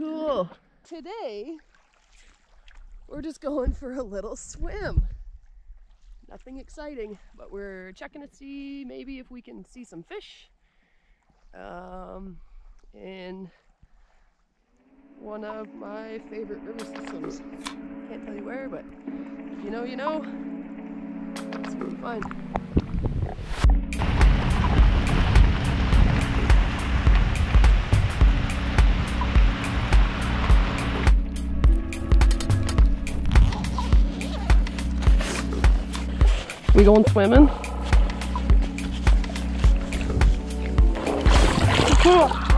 cool. Today, we're just going for a little swim. Nothing exciting, but we're checking to see maybe if we can see some fish. In one of my favorite river systems. Can't tell you where, but if you know, you know. Let's see what we find. We going swimming? Cool.